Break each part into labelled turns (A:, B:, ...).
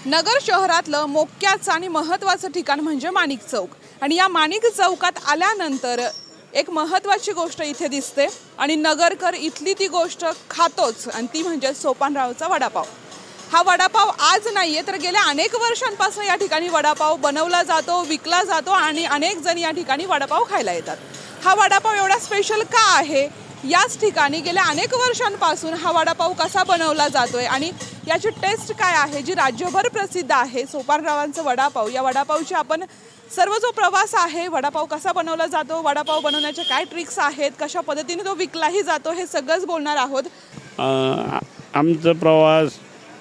A: नगर शहरातलं मोक्याचं आणि महत्त्वाचं ठिकाण म्हणजे माणिक चौक। आणि या माणिक चौकात आल्यानंतर एक महत्त्वाची गोष्ट इथे दिसते आणि नगरकर इथली ती गोष्ट खातोच, आणि ती म्हणजे सोपानरावचा वडापाव। हा वडापाव आज नाहीये तर गेल्या अनेक वर्षांपासून या ठिकाणी वडापाव बनवला जातो, विकला जातो आणि अनेक जण या ठिकाणी वडापाव खायला येतात। हा वडापाव एवढा स्पेशल का आहे, याच ठिकाणी गेल्या अनेक वर्षांपासून हा वडापाव कसा बनवला जातोय आणि याची टेस्ट काय आहे जी राज्यभर प्रसिद्ध आहे, सोपानरावांचा वडापाव। या वडापावची आपण सर्व जो प्रवास आहे, वडापाव कसा बनवला जातो, वडापाव बनवण्याचे काय ट्रिक्स आहेत, कशा पद्धतीने तो विकलाही जातो, हे सगळंच बोलणार आहोत।
B: आमचा प्रवास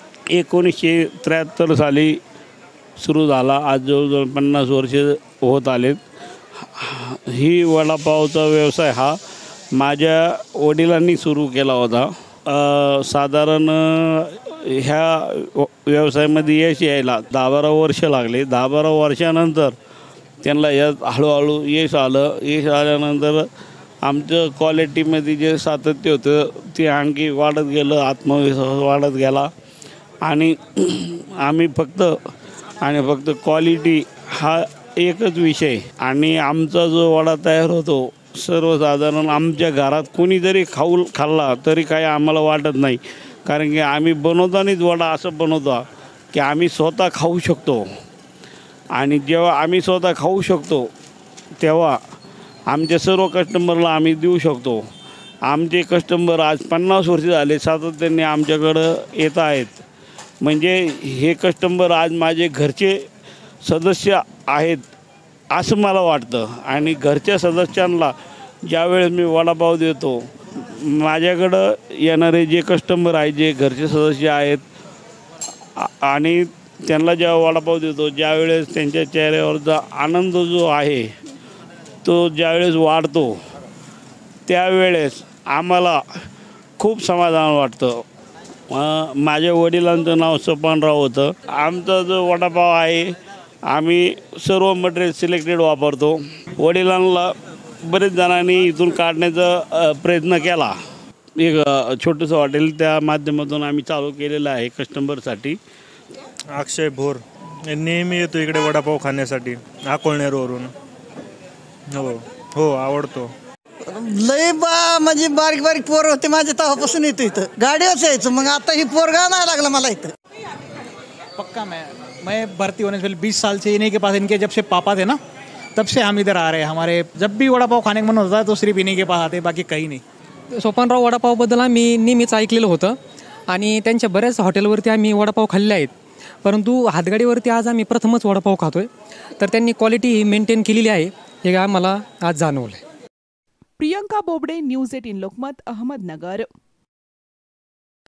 B: 1973 साली सुरू झाला। आज जवळजवळ 50 वर्ष होत आलेत। ही वडापावचा व्यवसाय हा माझ्या वडिलांनी सुरू केला होता। साधारण ह्या व्यवसायामध्ये यश यायला 10-12 वर्ष लागले। 10-12 वर्षानंतर त्यांना यात हळूहळू यश आलं। यश आल्यानंतर आमचं क्वालिटीमध्ये जे सातत्य होतं ते आणखी वाढत गेलं, आत्मविश्वास वाढत गेला आणि आम्ही फक्त क्वालिटी हा एकच विषय। आणि आमचा जो वडा तयार होतो सर्वसाधारण आमच्या घरात कोणी जरी खाल्ला तरी काही आम्हाला वाटत नाही, कारण की आम्ही बनवतानाच वडा असं बनवतो की आम्ही स्वतः खाऊ शकतो। आणि जेव्हा आम्ही स्वतः खाऊ शकतो तेव्हा आमच्या सर्व कस्टमरला आम्ही देऊ शकतो। आमचे कस्टमर आज 50 वर्ष झाले सातत्याने आमच्याकडं येत आहेत। म्हणजे हे कस्टमर आज माझे घरचे सदस्य आहेत असं मला वाटतं। आणि घरच्या सदस्यांना ज्यावेळेस मी वडापाव देतो, माझ्याकडं येणारे जे कस्टमर आहेत, जे घरचे सदस्य आहेत, आणि त्यांना जेव्हा वडापाव देतो, ज्यावेळेस त्यांच्या चेहऱ्यावरचा आनंद जो आहे तो ज्यावेळेस वाढतो त्यावेळेस आम्हाला खूप समाधान वाटतं। माझ्या वडिलांचं नाव सोपानराव होतं। आमचा जो वडापाव आहे आम्ही सर्व मटेरियल सिलेक्टेड वापरतो। वडिलांना बरेच जणांनी इथून काढण्याचा प्रयत्न केला। एक छोटंसं हॉटेल त्या माध्यमातून आम्ही चालू केलेलं आहे कस्टमरसाठी।
C: अक्षय भोर नेहमी येतो इकडे वडापाव खाण्यासाठी अकोळनेरवरून। हो आवडतो।
D: लय म्हणजे बारीक बारीक पोर होते माझ्या तेव्हापासून येतो इथं, गाडीवरच यायचं। मग आता ही पोरगा नाही लागला मला इथं।
E: पक्का मैं भर्ती होने से पहले 20 साल से इन्हीं के पास, इनके जब से पापा थे ना तब से हम इधर आ रहे हैं। हमारे जब भी वड़ा पाव खाने का मन होता है तो सिर्फ इन्हीं के पास आते, बाकी कहीं नाही।
F: सोपानराव वडापावबद्दल आम्ही नेहमीच ऐकलेलं होतं आणि त्यांच्या बऱ्याच हॉटेलवरती आम्ही वडापाव खाल्ले आहेत, परंतु हातगाडीवरती आज आम्ही प्रथमच वडापाव खातोय। तर त्यांनी क्वालिटी मेंटेन केलेली आहे हे आम्हाला आज जाणवलं।
A: प्रियंका बोबडे, न्यूज 18 लोकमत, अहमदनगर।